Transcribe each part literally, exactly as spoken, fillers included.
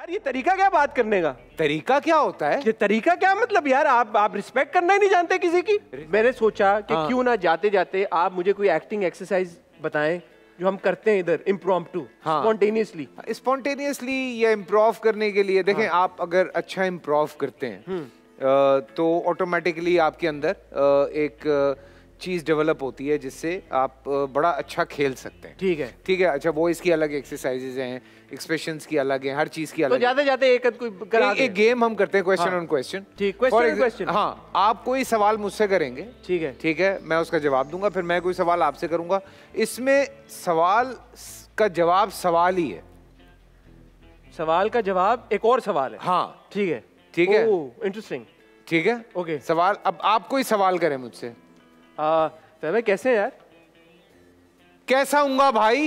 यार ये तरीका क्या बात करने का? तरीका क्या होता है? ये तरीका क्या मतलब यार, आप आप रिस्पेक्ट करना ही नहीं जानते किसी की। मैंने सोचा कि हाँ। क्यों ना जाते जाते आप मुझे कोई एक्टिंग एक्सरसाइज बताएं जो हम करते हैं इधर इम्प्रॉम्प्टू, स्पॉन्टेनियसली। स्पॉन्टेनियसली या इम्प्रोव करने के लिए देखें, हाँ। आप अगर अच्छा इम्प्रोव करते हैं तो ऑटोमेटिकली आपके अंदर एक चीज डेवलप होती है जिससे आप बड़ा अच्छा खेल सकते हैं। ठीक है ठीक है। अच्छा, वॉइस की अलग एक्सरसाइजेज हैं, एक्सप्रेशंस की अलग हैं, हर चीज की अलग। तो जाते जाते एक कोई करा एक, एक गेम हम करते हैं, क्वेश्चन ऑन क्वेश्चन। ठीक, क्वेश्चन ऑन क्वेश्चन। हाँ, आप कोई सवाल मुझसे करेंगे, ठीक है ठीक है, मैं उसका जवाब दूंगा, फिर मैं कोई सवाल आपसे करूंगा। इसमें सवाल का जवाब सवाल ही है, सवाल का जवाब एक और सवाल है। हाँ ठीक है ठीक है, इंटरेस्टिंग। ठीक है, ओके। सवाल, अब आप कोई सवाल करें मुझसे। भाई कैसे हैं यार? कैसा हूंगा भाई?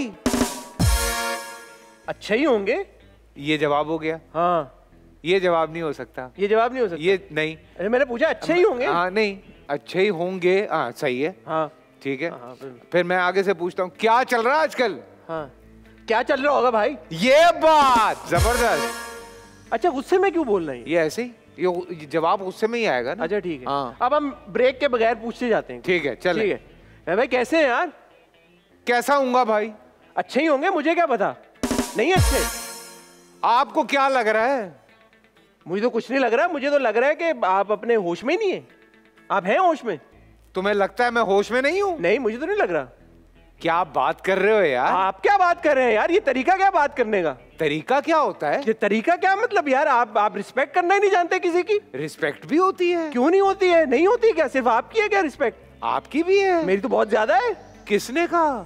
अच्छा ही होंगे, ये जवाब हो गया। हाँ, ये जवाब नहीं हो सकता, ये जवाब नहीं हो सकता। ये नहीं। अरे मैंने पूछा अच्छे ही होंगे। हाँ नहीं, अच्छे ही होंगे, हाँ सही है। हाँ ठीक है। हाँ, फिर, फिर मैं आगे से पूछता हूँ, क्या चल रहा है आजकल? हाँ, क्या चल रहा होगा भाई? ये बात जबरदस्त। अच्छा, गुस्से में क्यों बोल रहे हैं? ये ऐसे ही, ये जवाब गुस्से में ही आएगा ना। अच्छा ठीक है। हाँ। अब हम ब्रेक के बगैर पूछते जाते हैं। ठीक है, चल। ठीक है भाई, कैसे हैं यार? कैसा हूंगा भाई? अच्छे ही होंगे, मुझे क्या पता, नहीं अच्छे। आपको क्या लग रहा है? मुझे तो कुछ नहीं लग रहा, मुझे तो लग रहा है कि आप अपने होश में नहीं है। आप हैं होश में? तुम्हें लगता है मैं होश में नहीं हूँ? नहीं, मुझे तो नहीं लग रहा। क्या बात कर रहे हो यार? आप क्या बात कर रहे हैं यार? ये तरीका क्या बात करने का? तरीका क्या होता है? ये तरीका क्या मतलब यार, आप आप रिस्पेक्ट करना ही नहीं जानते किसी की। रिस्पेक्ट भी होती है। क्यों नहीं होती है? नहीं होती क्या? सिर्फ आपकी है क्या रिस्पेक्ट? आपकी भी है। मेरी तो बहुत ज्यादा है। किसने कहा?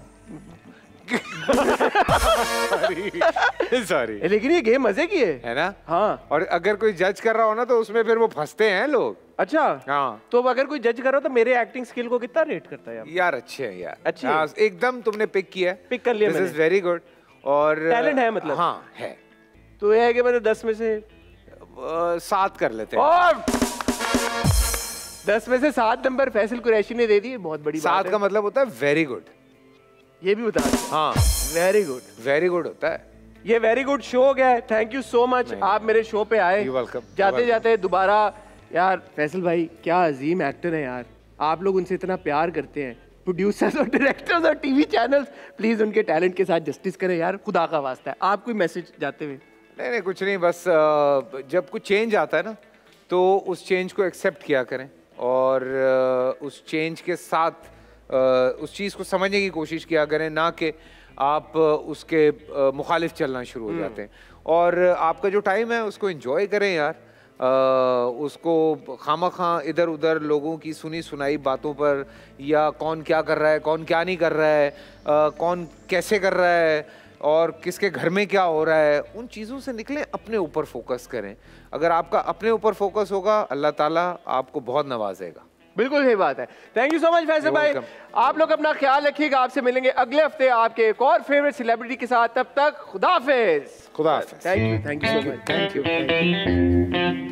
सॉरी। लेकिन ये गेम मजे की है, है ना? हाँ। और अगर कोई जज कर रहा हो ना तो उसमें फिर वो फंसते हैं लोग। अच्छा हाँ। तो अगर कोई जज कर रहा हो तो मेरे एक्टिंग स्किल को कितना रेट करता है यार? यार अच्छे हैं यार, अच्छी हाँ, एकदम तुमने पिक किया, पिक कर लिया मैंने। This is very good. और टैलेंट है मतलब? हाँ है। तो ये है कि मैंने दस में से सात कर लेते हैं। और दस में से सात नंबर फैसल कुरैशी ने दे दिए, बहुत बड़ी बात है। सात का मतलब होता है वेरी गुड। ये भी बता दो। हाँ, वेरी गुड, वेरी गुड होता है। ये वेरी गुड शो हो गया है। थैंक यू सो मच, आप मेरे शो पे आए। You're welcome. जाते जाते दोबारा यार, फैसल भाई क्या अजीम एक्टर है यार, आप लोग उनसे इतना प्यार करते हैं, प्रोड्यूसर्स और डायरेक्टर्स और टीवी चैनल्स, प्लीज उनके टैलेंट के साथ जस्टिस करें यार, खुदा का वास्ता है। आप कोई मैसेज जाते हुए? नहीं नहीं, कुछ नहीं, बस जब कुछ चेंज आता है ना तो उस चेंज को एक्सेप्ट किया करें और उस चेंज के साथ उस चीज़ को समझने की कोशिश किया करें, ना कि आप उसके मुखालिफ चलना शुरू हो जाते हैं। और आपका जो टाइम है उसको एंजॉय करें यार, आ, उसको खामखा इधर उधर लोगों की सुनी सुनाई बातों पर, या कौन क्या कर रहा है, कौन क्या नहीं कर रहा है, आ, कौन कैसे कर रहा है और किसके घर में क्या हो रहा है, उन चीज़ों से निकलें, अपने ऊपर फोकस करें। अगर आपका अपने ऊपर फोकस होगा, अल्लाह ताला आपको बहुत नवाजेगा। बिल्कुल सही बात है। Thank you so much Faisal भाई। आप लोग अपना ख्याल रखिएगा, आपसे मिलेंगे अगले हफ्ते आपके एक और फेवरेट सेलिब्रिटी के साथ। तब तक खुदा हाफिज। खुदा हाफिज। Thank you, thank you so much, thank you.